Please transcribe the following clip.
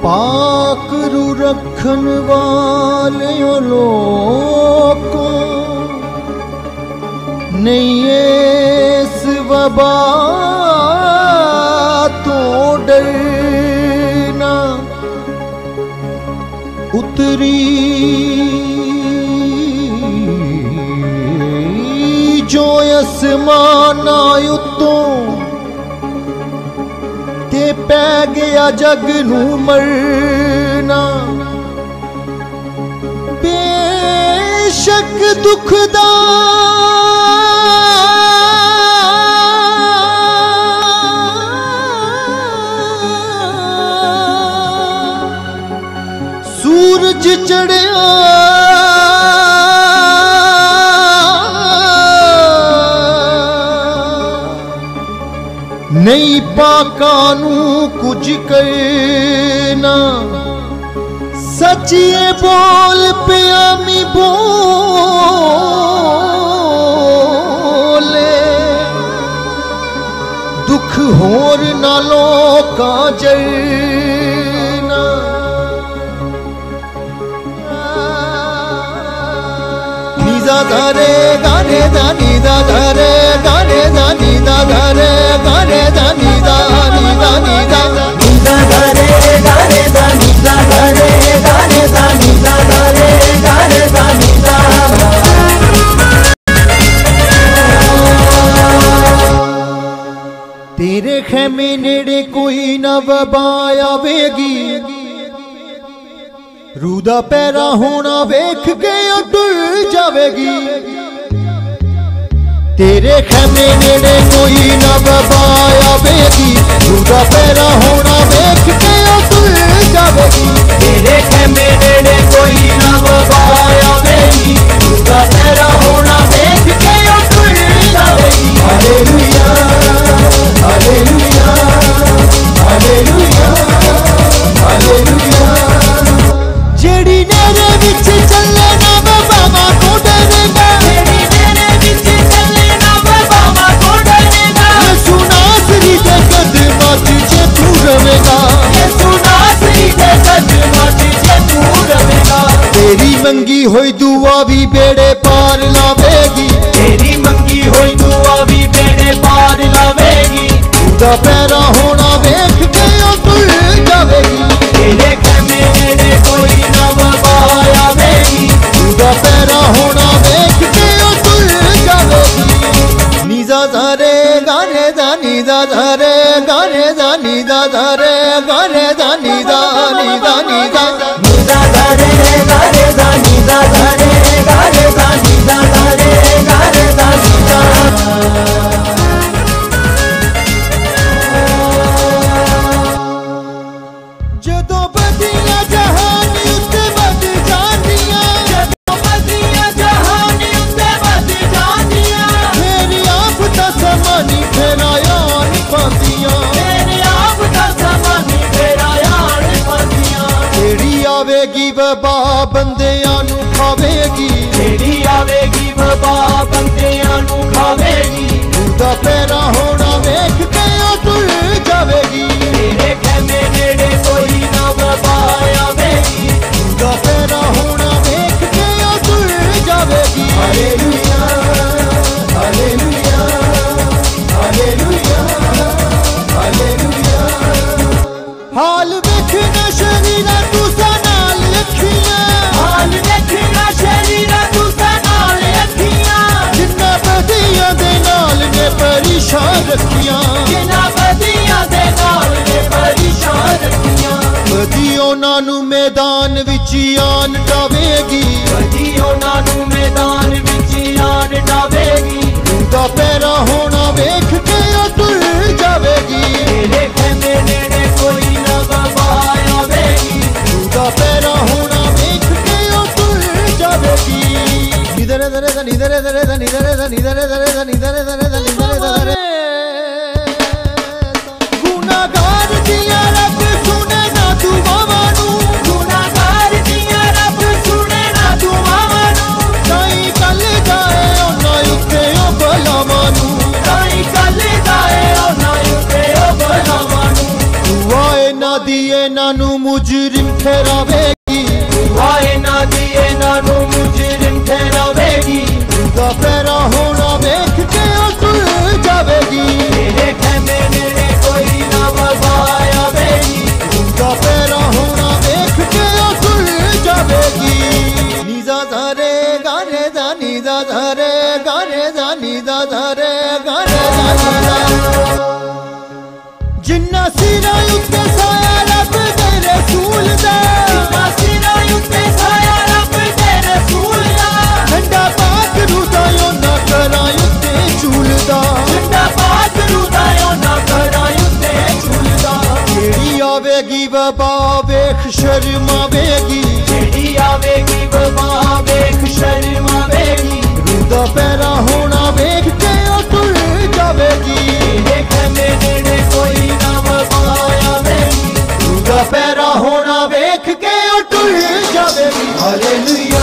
पाक रू रखन वाले लोगों नहीं इस वबा तो डरना। उतरी जो आसमान उतों ते पै गया जग नू मरना। बेशक दुखदा सूरज चढ़िया नहीं पाकानू कुछ करना। सचिए बोल प्यामी बोले दुख होर नालों का जरना। निजा धरे गाने दानी दा धरे गाने दानी दा धरे गाने दानी दा नी दानी दा निजा धरे गाने दानी दा धरे गाने दानी दा धरे गाने दानी दा। तेरे खेमे नेड़े कोई न वबा आवेगी। रूदा पैरा होना वेख के टुर जावेगी। तेरे खेमे नेड़े कोई न वबा आवेगी। रूदा पैरा होना वेख के टुर जावेगी। तेरे खेमे नेड़े कोई न वबा आवेगी। रूदा पैरा होना वेख के टुर जावेगी। Hallelujah hallelujah hallelujah hallelujah. जेड़ी नेरे विच चले ना बाबा को डरेगा। जेड़ी नेरे विच चले ना बाबा को डरेगा। यीशु नासरी दे कदमां च जे तू रवेगा। यीशु नासरी दे कदमां च जे तू रवेगा। तेरी मंगी होई दुआ भी बेड़े पार लावेगी। तेरी मंगी होई दुआ भी बेड़े पार लावेगी। उदा पैरा होना वेख के टुर जावेगी। तेरे खेमे नेड़े कोई न वबा आवेगी। उदा पैरा होना वेख के टुर जावेगी। निजा धरे गाने दानी दा धरे गाने दानी दा धरे गाने दानी दा नी दानी दा निजा धरे गाने दानी दा धरे गाने दानी दा धरे गाने दानी दा। जदों बदियां जहानी उत्ते बद जांदियां। जदों बदियां जहानी उत्ते बद जांदियां। मेरी आप दा समानी फेरा यार पांदियां। मेरी आप दा समानी फेरा यार पांदियां। जेड़ी आवेगी वबा बंदियां नू खावेगी। जेड़ी आवेगी वबा बंदियां नू खावेगी। उदा पैरा होना वेख के टुर जावेगी। तेरे खेमे नेड़े कोई न वबा आवेगी। उदा पैरा होना वेख के टुर जावेगी। Hallelujah hallelujah hallelujah hallelujah. हाल वेखना शरीरा तुसा नाल अखियां। हाल वेखना शरीरा तुसा नाल अखियां। जिन्ना बदियां दे नाल ने परेशान रखियां। जिन्ना बदियां दे नाल ने परेशान रखियां। बदियों नानू मैदान विच आन डावेगी। बदियों नानू मैदान विच आन डावेगी। उदा पैरा होना वेख के टुर जावेगी। तेरे खेमे नेड़े कोई न वबा आवेगी। उदा पैरा होना वेख के टुर जावेगी। निधरे धरे ध निधरे धरे ध निधरे ध निधरे धरे ध निधरे धरे ध निधरे धरे। गुनाहगार दिया रब सुने ना दुआवां नू। गुनाहगार दिया रब सुने ना दुआवां नू। ताई कल जाए ओना उत्ते ओ बलावां नू। ताई कल जाए ओना उत्ते ओ बलावां नू। दुआए ना दिए नानू मुझ उत्ते साया रब दे रसूल दा, सीना सिरा उत्ते साया रब दे रसूल दा, झंडा पाक रुदायो ना करा उत्ते झूलदा, झंडा पाक रुदायो ना करा उत्ते झूलदा। जेड़ी आवेगी वबा वेख शर्मावेगी, जेड़ी आवेगी वबा वेख शर्मावेगी, रुदा पैरा होना वेख के ओ टुर जावेगी, देख मेरे कोई ना वबा आवेगी, रुदा पैरा होना वेख के ओ टुर जावेगी। हालेलुया।